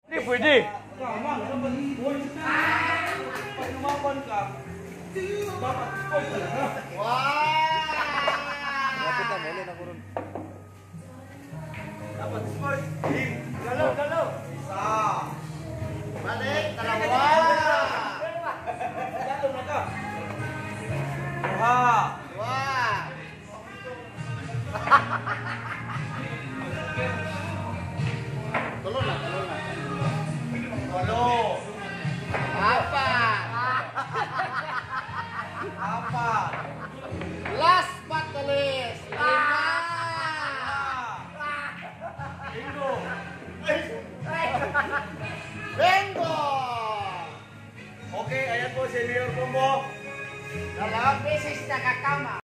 Ini pwede. Lapit na, muli na kurun. Dapat sport. Galaw, galaw.